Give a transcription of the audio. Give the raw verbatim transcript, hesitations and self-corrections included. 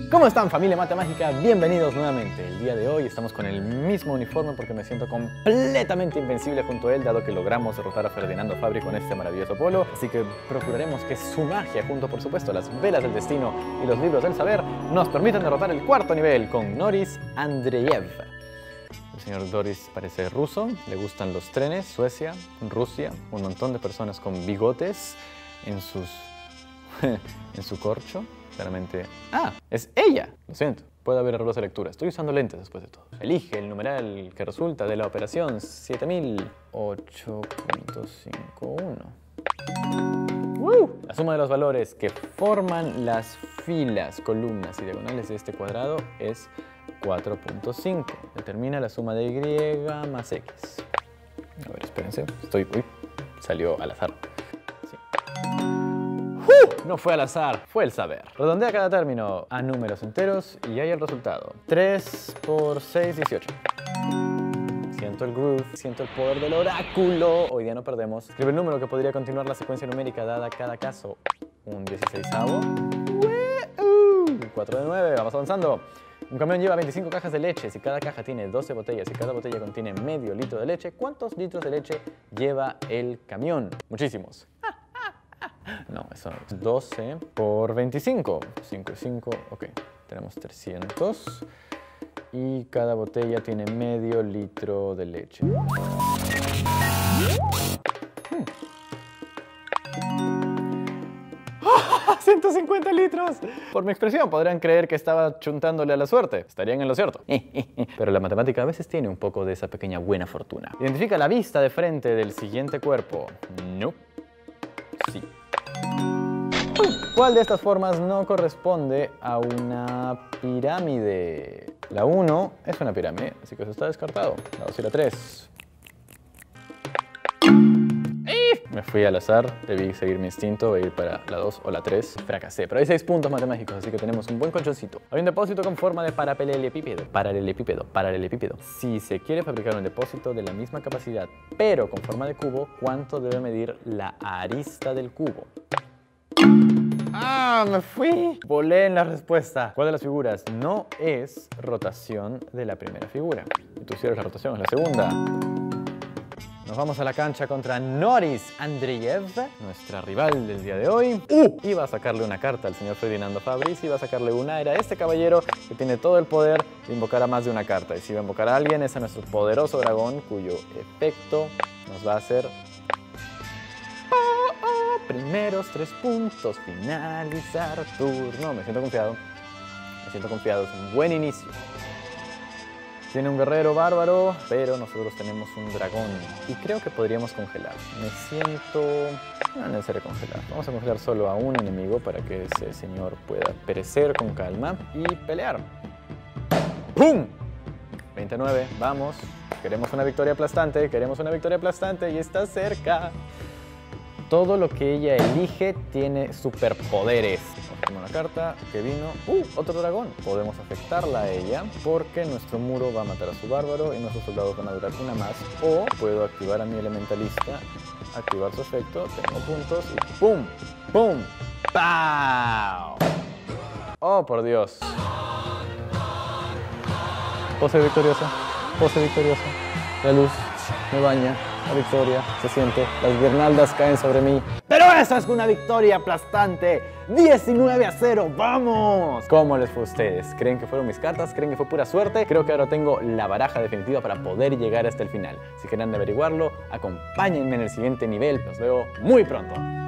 ¿Cómo están, familia Mate Mágica? Bienvenidos nuevamente. El día de hoy estamos con el mismo uniforme porque me siento completamente invencible junto a él, dado que logramos derrotar a Ferdinando Fabri con este maravilloso polo. Así que procuraremos que su magia, junto por supuesto a las velas del destino y los libros del saber, nos permitan derrotar el cuarto nivel con Noris Andreyev. El señor Doris parece ruso, le gustan los trenes, Suecia, Rusia, un montón de personas con bigotes en sus... en su corcho. Claramente... ¡Ah! ¡Es ella! Lo siento, puede haber errores de lectura. Estoy usando lentes después de todo. Elige el numeral que resulta de la operación siete mil ocho punto cincuenta y uno. ¡Woo! La suma de los valores que forman las filas, columnas y diagonales de este cuadrado es cuatro punto cinco. Determina la suma de Y más X. A ver, espérense. Estoy... Uy, salió al azar. No fue al azar, fue el saber. Redondea cada término a números enteros y hay el resultado. tres por seis, dieciocho. Siento el groove, siento el poder del oráculo. Hoy día no perdemos. Escribe el número que podría continuar la secuencia numérica dada cada caso. Un dieciseisavo. cuatro de nueve, vamos avanzando. Un camión lleva veinticinco cajas de leche. Si cada caja tiene doce botellas y cada botella contiene medio litro de leche, ¿cuántos litros de leche lleva el camión? Muchísimos. No, eso es doce por veinticinco. cinco y cinco, ok. Tenemos trescientos. Y cada botella tiene medio litro de leche. Hmm. ¡Oh! ¡ciento cincuenta litros! Por mi expresión, podrían creer que estaba chuntándole a la suerte. Estarían en lo cierto. Pero la matemática a veces tiene un poco de esa pequeña buena fortuna. Identifica la vista de frente del siguiente cuerpo. No. Sí. ¿Cuál de estas formas no corresponde a una pirámide? La uno es una pirámide, así que eso está descartado. La dos y la tres. Me fui al azar, debí seguir mi instinto e ir para la dos o la tres. Fracasé, pero hay seis puntos matemáticos, así que tenemos un buen colchoncito. Hay un depósito con forma de paralelepípedo. Paralelepípedo, paralelepípedo. Si se quiere fabricar un depósito de la misma capacidad, pero con forma de cubo, ¿cuánto debe medir la arista del cubo? ¡Ah! ¡Me fui! Volé en la respuesta. ¿Cuál de las figuras no es rotación de la primera figura? Y tú hicieras la rotación, es la segunda. Nos vamos a la cancha contra Noris Andreyev, nuestra rival del día de hoy. ¡Uh! Iba a sacarle una carta al señor Ferdinando Fabri. Si iba a sacarle una, era este caballero que tiene todo el poder de invocar a más de una carta. Y si iba a invocar a alguien, es a nuestro poderoso dragón, cuyo efecto nos va a hacer... primeros tres puntos, finalizar turno. Me siento confiado, me siento confiado, es un buen inicio. Tiene un guerrero bárbaro, pero nosotros tenemos un dragón y creo que podríamos congelar. Me siento... no es necesario congelar. Vamos a congelar solo a un enemigo para que ese señor pueda perecer con calma y pelear. ¡Pum! veintinueve, vamos. Queremos una victoria aplastante, queremos una victoria aplastante y está cerca. Todo lo que ella elige tiene superpoderes. Vamos a tomar una carta que vino. ¡Uh! Otro dragón. Podemos afectarla a ella porque nuestro muro va a matar a su bárbaro y nuestros soldados van a durar una más. O puedo activar a mi elementalista, activar su efecto, tengo puntos y ¡pum! ¡Pum! ¡Pau! ¡Oh, por Dios! Pose victoriosa. Pose victoriosa. La luz me baña. La victoria se siente, las guirnaldas caen sobre mí. ¡Pero esa es una victoria aplastante! ¡diecinueve a cero! ¡Vamos! ¿Cómo les fue a ustedes? ¿Creen que fueron mis cartas? ¿Creen que fue pura suerte? Creo que ahora tengo la baraja definitiva para poder llegar hasta el final. Si quieren averiguarlo, acompáñenme en el siguiente nivel. Los veo muy pronto.